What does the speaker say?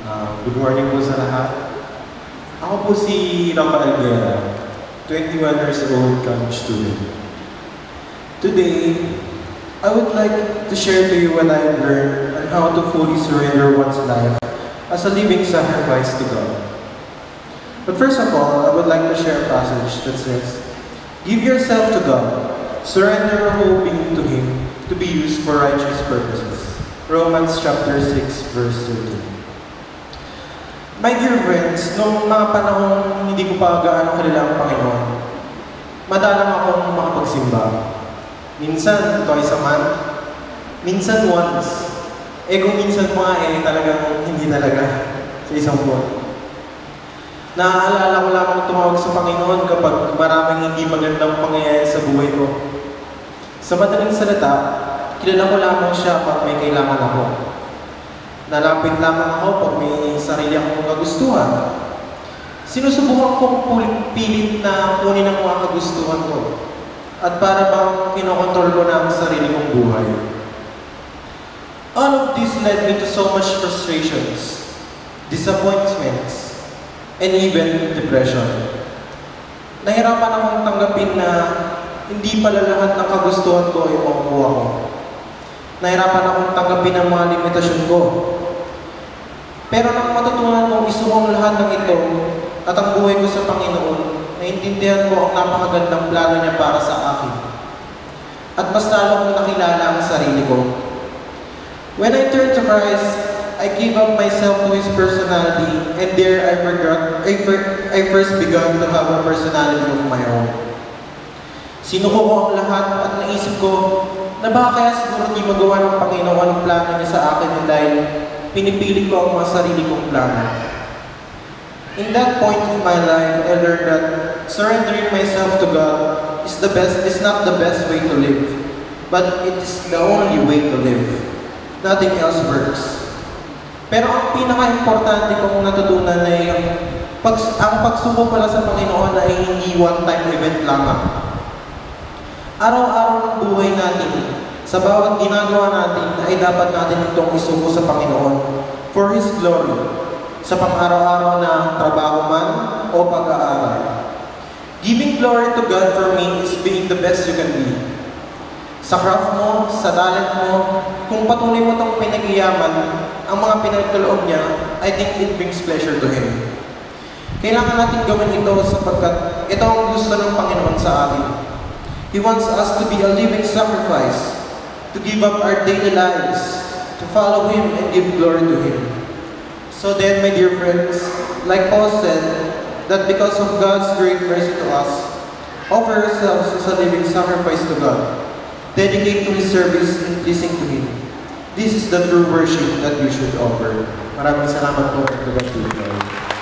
Good morning po sa lahat. Ako po si Rafael Guerra, 21 years old college student. Today, I would like to share to you what I learned on how to fully surrender one's life as a living sacrifice to God. But first of all, I would like to share a passage that says, "Give yourself to God, surrender hoping to Him to be used for righteous purposes." Romans chapter 6, verse 13. My dear friends, nung mga panahong hindi ko pa gaano kilala ang Panginoon, madalang akong makapagsimba. Minsan, twice a month. Minsan, once. Kung minsan pa talagang hindi talaga sa isang buwan. Naaalala ko lamang tumawag sa Panginoon kapag maraming hindi magandang pangyayari sa buhay ko. Sa madaling salita, kilala ko lamang siya pag may kailangan ako. Nalapit lamang ako pag may sarili akong kagustuhan. Sinusubukan kong pilit na kunin ang mga kagustuhan ko. At para bang kinokontrol ko na ang sarili kong buhay. All of this led me to so much frustrations, disappointments, and even depression. Nahirapan akong tanggapin na hindi pala lahat ng kagustuhan ko ay makukuha ko. Nahirapan akong tanggapin ang mga limitasyon ko. Pero nang matutunan kong isuong lahat ng ito at ang buhay ko sa Panginoon, naintindihan ko ang napakagandang plano niya para sa akin. At mas lalo kong nakilala ang sarili ko. When I turned to Christ, I gave up myself to His personality, and there I first began to have a personality of my own. Sinuko ko ang lahat at naisip ko na baka kaya siguro di magawa ng Panginoon ang plano niya sa akin dahil pinipilit ko ang mga sarili kong plano. In that point of my life, I learned that surrendering myself to God is not the best way to live, but it is the only way to live. Nothing else works. Pero ang pinaka-importante kong natutunan ay ang pagsubok pala sa Panginoon ay hindi one-time event lamang. Araw-araw ng buhay natin, sa bawat ginagawa natin ay dapat natin itong isuko sa Panginoon for His glory, sa pang-araw-araw na trabaho man o pag-aaral. Giving glory to God for me is being the best you can be. Sa craft mo, sa talent mo, kung patuloy mo itong pinag-iyaman, ang mga pinagkaloob niya, I think it brings pleasure to Him. Kailangan natin gawin ito sapagkat ito ang gusto ng Panginoon sa atin. He wants us to be a living sacrifice, to give up our daily lives, to follow Him and give glory to Him. So then, my dear friends, like Paul said, that because of God's great mercy to us, offer yourselves as a living sacrifice to God, dedicate to His service and pleasing to Him. This is the true worship that we should offer. Maraming salamat po.